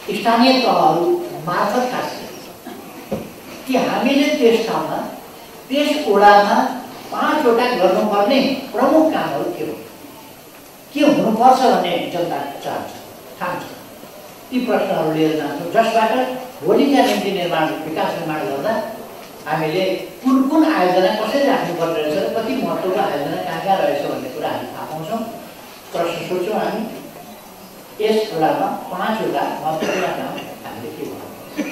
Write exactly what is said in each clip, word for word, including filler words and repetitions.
स्थानीय तहहरू मार्फत खासै कि हामीले त्यस ठाउँमा त्यस ओडामा पाँचवटा गर्नुपर्ने प्रमुख कामहरू के हो, के हुनुपर्छ भन्ने जनता चाहन्छ ठान्छ। ती प्रश्नहरू लिएर जान्छौँ जसबाट भोलिका निम्ति निर्माण विकास निर्माण गर्दा हामीले कुन कुन आयोजना कसरी राख्नुपर्ने रहेछ र कति महत्त्वको आयोजना कहाँ कहाँ रहेछ भन्ने कुरा हामी थाहा पाउँछौँ। प्रश्न सोच्छौँ हामी यस ओडामा पाँचवटा महत्त्वपूर्ण काम हामीले के गर्नु।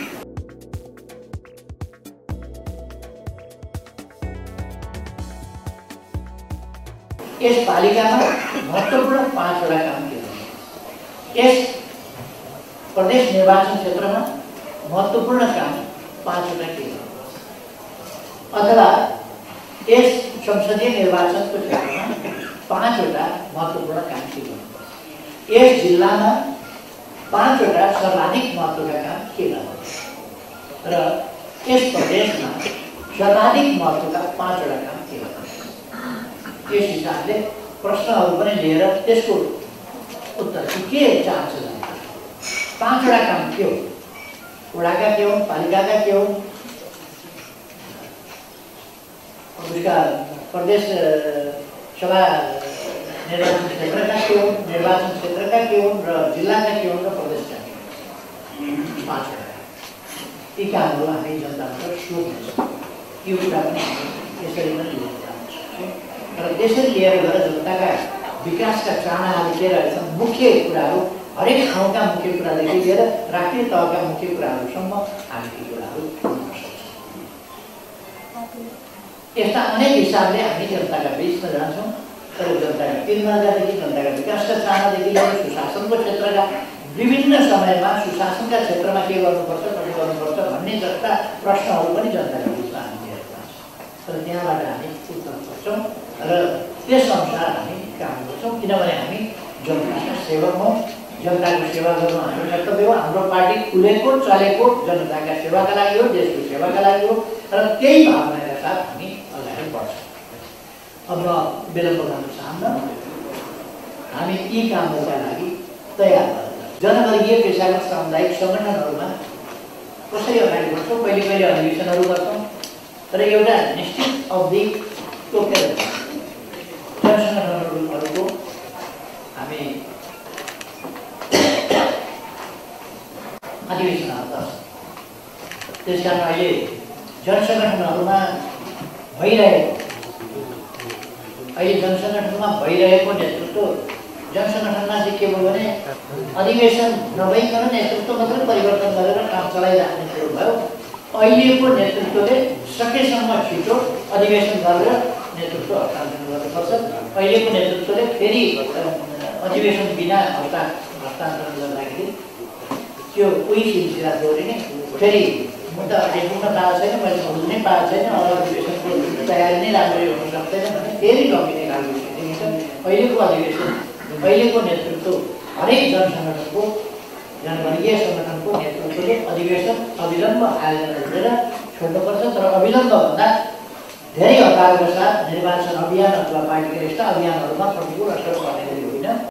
यस पालिकामा महत्त्वपूर्ण पाँचवटा काम के गर्नु। यस प्रदेश निर्वाचन क्षेत्रमा महत्त्वपूर्ण काम पाँचवटा के गर्नु अथवा यस संसदीय निर्वाचनको क्षेत्रमा पाँचवटा महत्त्वपूर्ण काम के गर्नु। यस जिल्लामा पाँचवटा सर्वाधिक महत्त्वका काम के गर्नु र यस प्रदेशमा सर्वाधिक महत्त्वका पाँचवटा काम के गर्नु। यस हिसाबले प्रश्नहरू पनि लिएर त्यसको उत्तर के चाहन्छ जनता। पाँचवटा काम के हो, वडाका के हुन्, पालिकाका के हुन्, उसका प्रदेश सभा निर्वाचन क्षेत्रका के हुन्, निर्वाचन क्षेत्रका के हुन् र जिल्लाका के हुन् र प्रदेशका के हुन्। पाँचवटा यी कामहरू हामी जनताबाट सोध्छौँ। यो कुरा पनि यसरी नै लिएर जान्छौँ र त्यसरी लिएर गएर जनताका विकासका चाहनाहरू के रहेछन्, मुख्य कुराहरू हरेक ठाउँका मुख्य कुरादेखि लिएर राष्ट्रिय तहका मुख्य कुराहरूसम्म हामी ती कुराहरू गर्न सक्छौँ। यस्ता अनेक हिसाबले हामी जनताका बिचमा जान्छौँ तर जनताका तिरमार्गदेखि जनताका विकासका चाहनादेखि लिएर सुशासनको क्षेत्रका विभिन्न समयमा सुशासनका क्षेत्रमा के गर्नुपर्छ, कति गर्नुपर्छ भन्ने जस्ता प्रश्नहरू पनि जनताका बिचमा हामी लिएर जान्छौँ तर त्यहाँबाट हामी उत्तर खोज्छौँ र त्यसअनुसार हामी काम गर्छौँ। किनभने हामी जनताका सेवक हौँ, जनताको सेवा गर्नु हाम्रो कर्तव्य हो। हाम्रो पार्टी खुलेको चलेको जनताका सेवाका लागि हो, देशको सेवाका लागि हो र त्यही भावनाका साथ हामी अगाडि बढ्छौँ। अब म विलम्ब गर्न चाहन्न, हामी यी कामहरूका लागि तयार भएर जनवर्गीय पेसागत सामुदायिक सङ्गठनहरूमा कसरी अगाडि बढ्छौँ। कहिले कहिले अधिवेशनहरू गर्छौँ तर एउटा निश्चित अवधि तोकेर जनसङ्गठनहरूको हामी अधिवेशनहरू गर्छौँ। त्यस कारण अहिले जनसङ्गठनहरूमा भइरहेको अहिले जनसङ्गठनमा भइरहेको नेतृत्व जनसङ्गठनमा चाहिँ के भयो भने अधिवेशन नभइकन नेतृत्व मात्रै परिवर्तन गरेर काम चलाइराख्ने कुरो भयो। अहिलेको नेतृत्वले सकेसम्म छिटो अधिवेशन गरेर नेतृत्व हस्तान्तरण गर्नुपर्छ। अहिलेको नेतृत्वले फेरि अधिवेशन बिना हस्ता हस्तान्तरण गर्दाखेरि त्यो कोही सिलसिला दोहोरिने फेरि मुद्दा आइपुग्न पाएको छैन, मैले बुझ्नै पाएको छैन, अब अधिवेशनको तयारी नै राम्ररी हुन सक्दैन भने फेरि लगिने खालको स्थिति छ। अहिलेको अधिवेशन अहिलेको नेतृत्व हरेक जनसङ्गठनको जनवर्गीय सङ्गठनको नेतृत्वले अधिवेशन अविलम्ब आयोजना गरेर छोड्नुपर्छ तर अविलम्बभन्दा धेरै हतारका साथ निर्वाचन अभियान अथवा पार्टीका यस्ता अभियानहरूमा प्रतिकूल असर पर्ने गरी होइन।